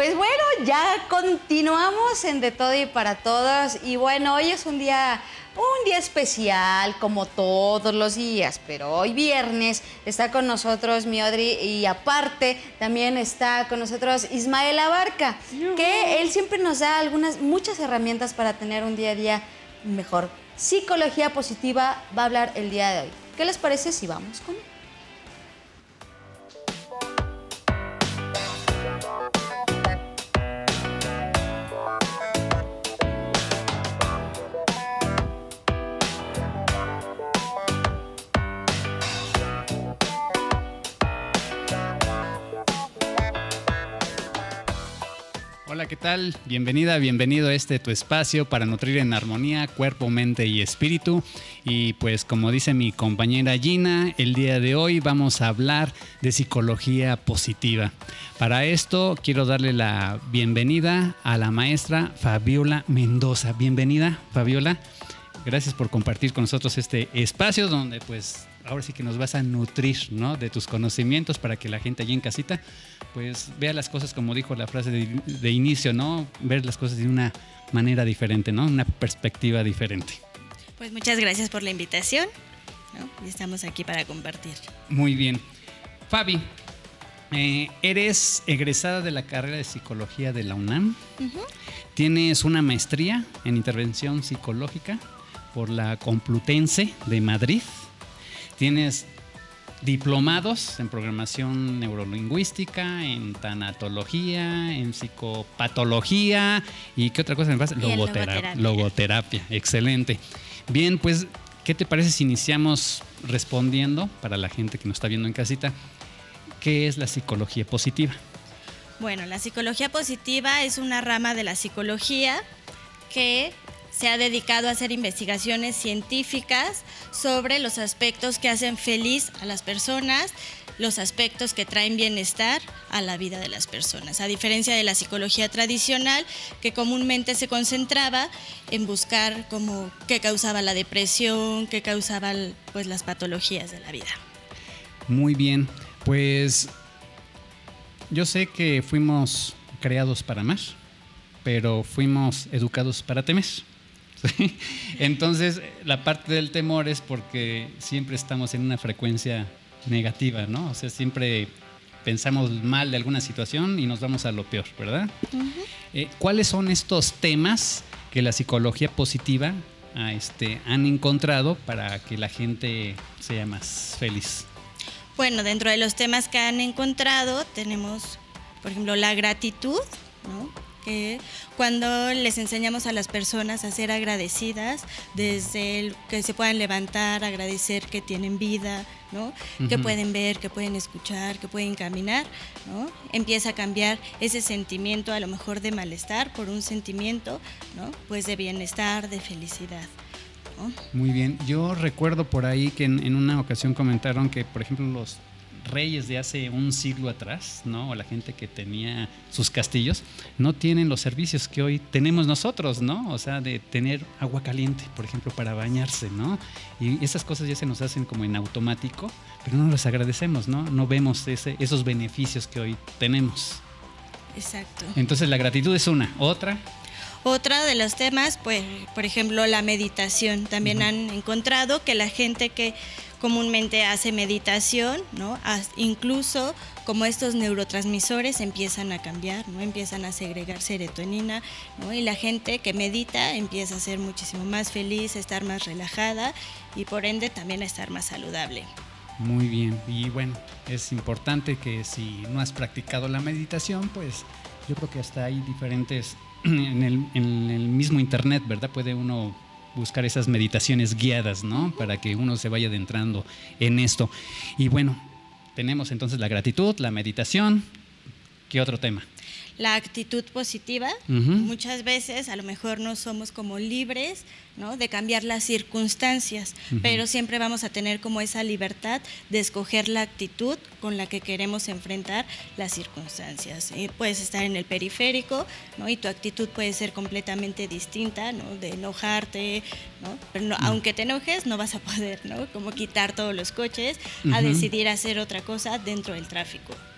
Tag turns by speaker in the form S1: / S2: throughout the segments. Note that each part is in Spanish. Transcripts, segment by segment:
S1: Pues bueno, ya continuamos en De Todo y para Todos. Y bueno, hoy es un día especial, como todos los días, pero hoy viernes está con nosotros mi Audrey y aparte también está con nosotros Ismael Abarca, que él siempre nos da muchas herramientas para tener un día a día mejor. Psicología positiva va a hablar el día de hoy. ¿Qué les parece si vamos con él?
S2: Hola, ¿qué tal? Bienvenida, bienvenido a tu espacio para nutrir en armonía, cuerpo, mente y espíritu. Y pues como dice mi compañera Gina, el día de hoy vamos a hablar de psicología positiva. Para esto quiero darle la bienvenida a la maestra Fabiola Mendoza. Bienvenida, Fabiola. Gracias por compartir con nosotros este espacio donde pues ahora sí que nos vas a nutrir, ¿no?, de tus conocimientos para que la gente allí en casita pues vea las cosas como dijo la frase de inicio, ¿no? Ver las cosas de una manera diferente, ¿no? Una perspectiva diferente.
S3: Pues muchas gracias por la invitación, ¿no? Y estamos aquí para compartir.
S2: Muy bien. Fabi, eres egresada de la carrera de Psicología de la UNAM. Tienes una maestría en Intervención Psicológica por la Complutense de Madrid. Tienes diplomados en programación neurolingüística, en tanatología, en psicopatología y ¿qué otra cosa me pasa? Logoterapia. Excelente. Bien, pues, ¿qué te parece si iniciamos respondiendo para la gente que nos está viendo en casita? ¿Qué es la psicología positiva?
S3: Bueno, la psicología positiva es una rama de la psicología que se ha dedicado a hacer investigaciones científicas sobre los aspectos que hacen feliz a las personas, los aspectos que traen bienestar a la vida de las personas. A diferencia de la psicología tradicional, que comúnmente se concentraba en buscar como qué causaba la depresión, qué causaba pues las patologías de la vida. Muy bien,
S2: pues yo sé que fuimos creados para amar, pero fuimos educados para temer. ¿Sí? Entonces, la parte del temor es porque siempre estamos en una frecuencia negativa, ¿no? O sea, siempre pensamos mal de alguna situación y nos vamos a lo peor, ¿verdad? ¿Cuáles son estos temas que la psicología positiva han encontrado para que la gente sea más feliz?
S3: Bueno, dentro de los temas que han encontrado tenemos, por ejemplo, la gratitud, ¿no? Que cuando les enseñamos a las personas a ser agradecidas, desde que se puedan levantar, agradecer que tienen vida, ¿no? Que pueden ver, que pueden escuchar, que pueden caminar, ¿no? Empieza a cambiar ese sentimiento a lo mejor de malestar por un sentimiento, ¿no?, pues de bienestar, de felicidad, ¿no?
S2: Muy bien. Yo recuerdo por ahí que en una ocasión comentaron que, por ejemplo, los reyes de hace un siglo atrás, ¿no?, o la gente que tenía sus castillos, no tienen los servicios que hoy tenemos nosotros, ¿no? O sea, de tener agua caliente, por ejemplo, para bañarse, ¿no? Y esas cosas ya se nos hacen como en automático, pero no las agradecemos, ¿no? No vemos esos beneficios que hoy tenemos.
S3: Exacto.
S2: Entonces, la gratitud es una. ¿Otra?
S3: Otra de los temas, pues, por ejemplo, la meditación. También han encontrado que la gente que comúnmente hace meditación, ¿no?, incluso como estos neurotransmisores empiezan a cambiar, ¿no?, empiezan a segregar serotonina, ¿no?, y la gente que medita empieza a ser muchísimo más feliz, a estar más relajada y por ende también a estar más saludable.
S2: Muy bien, y bueno, es importante que si no has practicado la meditación, pues yo creo que hasta hay diferentes en el mismo internet, ¿verdad? Puede uno buscar esas meditaciones guiadas, ¿no? Para que uno se vaya adentrando en esto. Y bueno, tenemos entonces la gratitud, la meditación. ¿Qué otro tema?
S3: La actitud positiva. Muchas veces a lo mejor no somos como libres, ¿no?, de cambiar las circunstancias, pero siempre vamos a tener como esa libertad de escoger la actitud con la que queremos enfrentar las circunstancias. Puedes estar en el periférico, ¿no?, y tu actitud puede ser completamente distinta, ¿no?, de enojarte, ¿no?, pero no, aunque te enojes no vas a poder, ¿no?, como quitar todos los coches, a decidir hacer otra cosa dentro del tráfico, ¿no?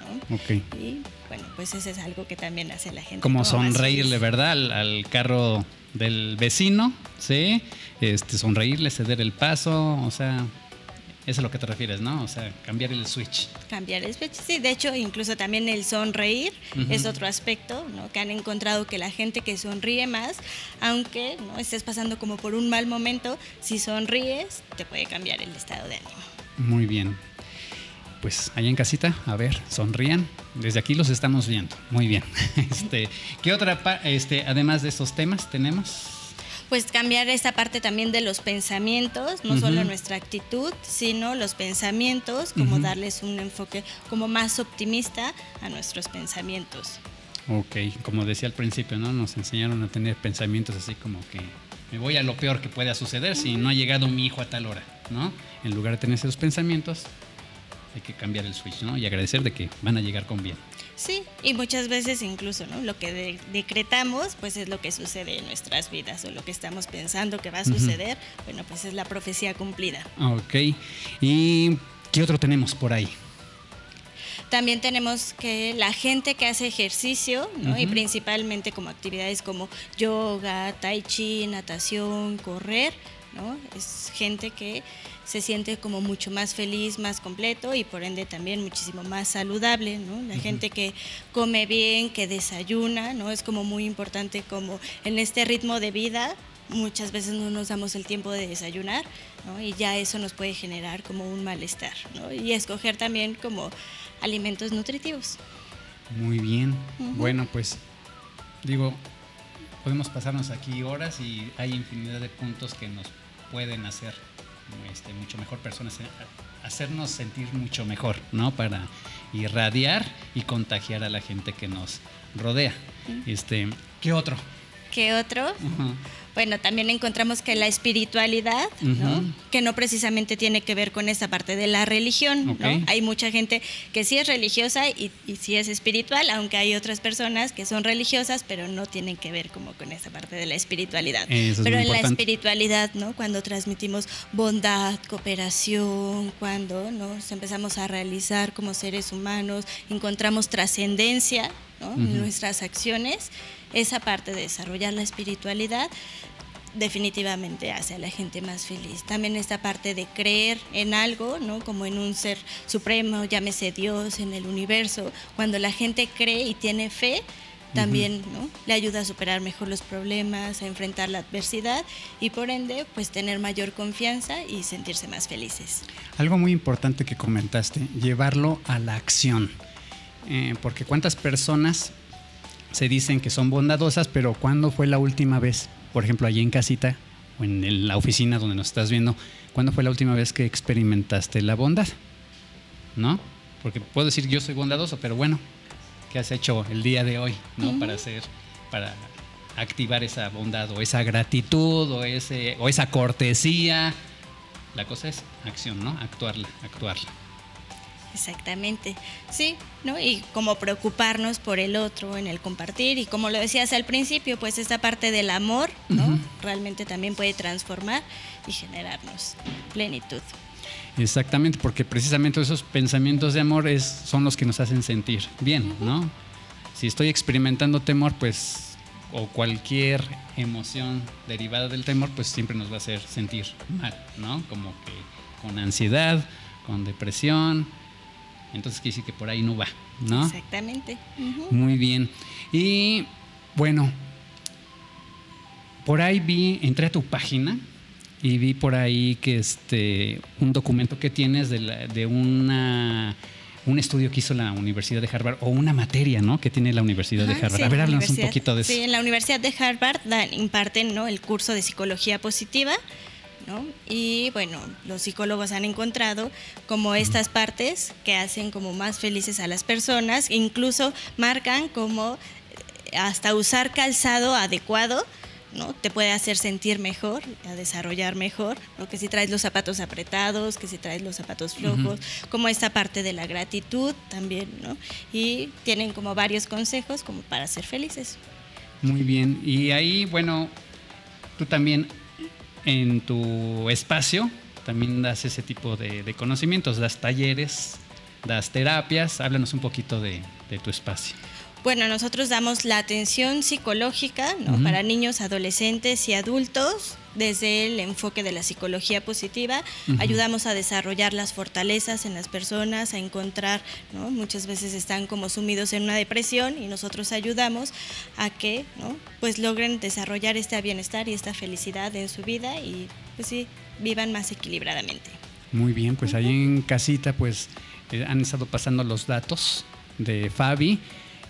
S3: ¿no?
S2: Ok.
S3: Y bueno, pues eso es algo que también hace la gente.
S2: Como
S3: más
S2: sonreírle,
S3: feliz.
S2: ¿verdad? Al carro del vecino, ¿sí? Sonreírle, ceder el paso, o sea, eso es a lo que te refieres, ¿no? O sea, cambiar el switch.
S3: Cambiar el switch, sí, de hecho incluso también el sonreír es otro aspecto, ¿no? Que han encontrado que la gente que sonríe más, aunque no estés pasando como por un mal momento, si sonríes te puede cambiar el estado de ánimo.
S2: Muy bien. Pues allá en casita, a ver, sonrían. Desde aquí los estamos viendo. Muy bien. ¿Qué otra, además de estos temas, tenemos?
S3: Pues cambiar esta parte también de los pensamientos, no solo nuestra actitud, sino los pensamientos, como darles un enfoque como más optimista a nuestros pensamientos.
S2: Ok, como decía al principio, ¿no? Nos enseñaron a tener pensamientos así como que me voy a lo peor que pueda suceder si no ha llegado mi hijo a tal hora, ¿no? En lugar de tener esos pensamientos, hay que cambiar el switch, ¿no? Y agradecer de que van a llegar con bien.
S3: Sí, y muchas veces incluso, ¿no? Lo que decretamos, pues es lo que sucede en nuestras vidas, o lo que estamos pensando que va a suceder, bueno, pues es la profecía cumplida.
S2: Ok, ¿y qué otro tenemos por ahí?
S3: También tenemos que la gente que hace ejercicio, ¿no? Y principalmente como actividades como yoga, tai chi, natación, correr, ¿no? Es gente que se siente como mucho más feliz, más completo y por ende también muchísimo más saludable, ¿no? La gente que come bien, que desayuna, ¿no? Es como muy importante como en este ritmo de vida muchas veces no nos damos el tiempo de desayunar, ¿no? Y ya eso nos puede generar como un malestar, ¿no? Y escoger también como alimentos nutritivos.
S2: Muy bien. Bueno, pues digo, podemos pasarnos aquí horas y hay infinidad de puntos que nos pueden hacer mucho mejor personas, hacernos sentir mucho mejor, ¿no? Para irradiar y contagiar a la gente que nos rodea. ¿Qué otro?
S3: ¿Qué otro? Bueno, también encontramos que la espiritualidad, ¿no? Que no precisamente tiene que ver con esa parte de la religión, ¿no? Hay mucha gente que sí es religiosa y sí es espiritual, aunque hay otras personas que son religiosas, pero no tienen que ver como con esa parte de la espiritualidad. Pero en la espiritualidad, ¿no? Cuando transmitimos bondad, cooperación, cuando nos empezamos a realizar como seres humanos, encontramos trascendencia, ¿no? En nuestras acciones, esa parte de desarrollar la espiritualidad definitivamente hace a la gente más feliz. También esta parte de creer en algo, ¿no? Como en un ser supremo, llámese Dios, en el universo. Cuando la gente cree y tiene fe, también, ¿no? Le ayuda a superar mejor los problemas, a enfrentar la adversidad y por ende, pues tener mayor confianza y sentirse más felices.
S2: Algo muy importante que comentaste, llevarlo a la acción. Porque cuántas personas se dicen que son bondadosas, pero ¿cuándo fue la última vez? Por ejemplo, allí en casita o en la oficina donde nos estás viendo, ¿cuándo fue la última vez que experimentaste la bondad? ¿No? Porque puedo decir yo soy bondadoso, pero bueno, ¿qué has hecho el día de hoy, ¿no? Para activar esa bondad o esa gratitud o esa cortesía. La cosa es acción, ¿no? Actuarla.
S3: Exactamente, sí, ¿no? Y como preocuparnos por el otro en el compartir y como lo decías al principio, pues esta parte del amor, ¿no? Realmente también puede transformar y generarnos plenitud.
S2: Exactamente, porque precisamente esos pensamientos de amor son los que nos hacen sentir bien, ¿no? Si estoy experimentando temor, pues, o cualquier emoción derivada del temor, pues siempre nos va a hacer sentir mal, ¿no? Como que con ansiedad, con depresión. Entonces quiere decir que por ahí no va, ¿no?
S3: Exactamente.
S2: Muy bien. Y bueno, por ahí entré a tu página y vi por ahí que un documento que tienes de un estudio que hizo la Universidad de Harvard o una materia, ¿no? Que tiene la Universidad de Harvard.
S3: Sí,
S2: a ver, háblanos un poquito de eso.
S3: Sí, en la Universidad de Harvard imparten, ¿no? El curso de psicología positiva, ¿no? Y bueno, los psicólogos han encontrado como estas partes que hacen como más felices a las personas, incluso marcan como hasta usar calzado adecuado, ¿no? Te puede hacer sentir mejor, a desarrollar mejor, ¿no? Que si traes los zapatos apretados, que si traes los zapatos flojos, como esta parte de la gratitud también, ¿no? Y tienen como varios consejos como para ser felices.
S2: Muy bien, y ahí, bueno, tú también en tu espacio también das ese tipo de conocimientos, das talleres das terapias. Háblanos un poquito de tu espacio.
S3: Bueno, nosotros damos la atención psicológica, ¿no? Para niños, adolescentes y adultos, desde el enfoque de la psicología positiva. Ayudamos a desarrollar las fortalezas en las personas, a encontrar, ¿no? Muchas veces están como sumidos en una depresión y nosotros ayudamos a que, ¿no? Pues logren desarrollar este bienestar y esta felicidad en su vida y pues sí, vivan más equilibradamente.
S2: Muy bien, pues ahí en casita pues han estado pasando los datos de Fabi.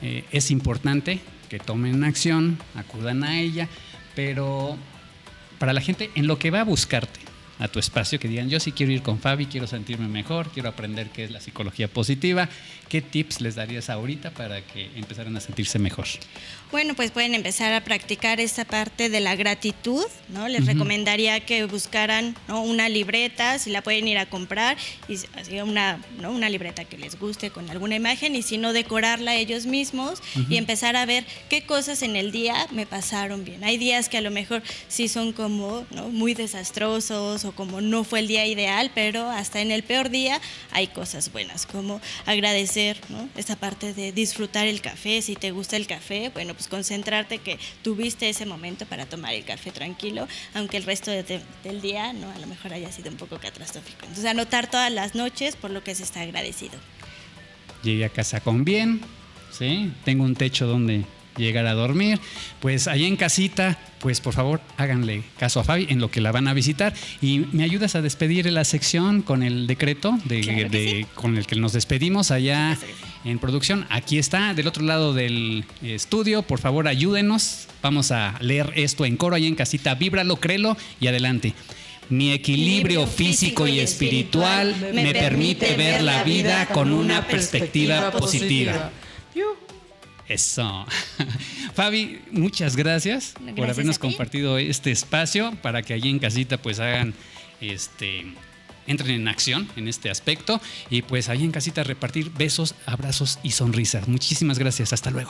S2: Es importante que tomen acción, acudan a ella, pero para la gente en lo que va a buscarte a tu espacio, que digan, yo sí quiero ir con Fabi, quiero sentirme mejor, quiero aprender qué es la psicología positiva, ¿qué tips les darías ahorita para que empezaran a sentirse mejor?
S3: Bueno, pues pueden empezar a practicar esta parte de la gratitud, ¿no? Les recomendaría que buscaran, ¿no? Una libreta, si la pueden ir a comprar, y así ¿no? Una libreta que les guste con alguna imagen, y si no, decorarla ellos mismos y empezar a ver qué cosas en el día me pasaron bien. Hay días que a lo mejor sí son como, ¿no? Muy desastrosos o como no fue el día ideal, pero hasta en el peor día hay cosas buenas, como agradecer, ¿no? Esta parte de disfrutar el café. Si te gusta el café, bueno, pues concentrarte que tuviste ese momento para tomar el café tranquilo, aunque el resto del día, ¿no? A lo mejor haya sido un poco catastrófico. Entonces, anotar todas las noches por lo que se está agradecido.
S2: Llegué a casa con bien, ¿sí? Tengo un techo donde llegar a dormir. Pues allá en casita, pues por favor háganle caso a Fabi en lo que la van a visitar, y me ayudas a despedir la sección con el decreto con el que nos despedimos allá en producción. Aquí está, del otro lado del estudio. Por favor, ayúdenos. Vamos a leer esto en coro allá en casita. Víbralo, créelo y adelante. Mi equilibrio físico y espiritual me permite ver la vida con una perspectiva positiva. Eso. Fabi, muchas gracias por habernos compartido este espacio para que allí en casita pues hagan entren en acción en este aspecto, y pues allí en casita repartir besos, abrazos y sonrisas. Muchísimas gracias. Hasta luego.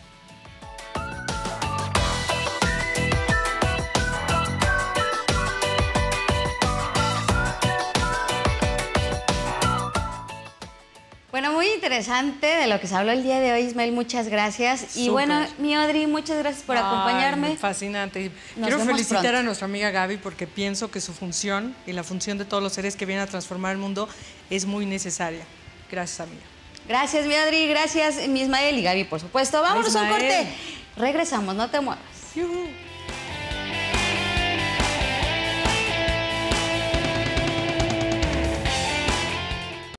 S1: Bueno, muy interesante de lo que se habló el día de hoy, Ismael, muchas gracias. Súper. Y bueno, mi Audrey, muchas gracias por acompañarme.
S4: Fascinante. Quiero felicitar a nuestra amiga Gaby porque pienso que su función y la función de todos los seres que vienen a transformar el mundo es muy necesaria. Gracias, amiga.
S1: Gracias, mi Audrey, gracias, mi Ismael y Gaby, por supuesto. Vámonos a un corte. Regresamos, no te muevas.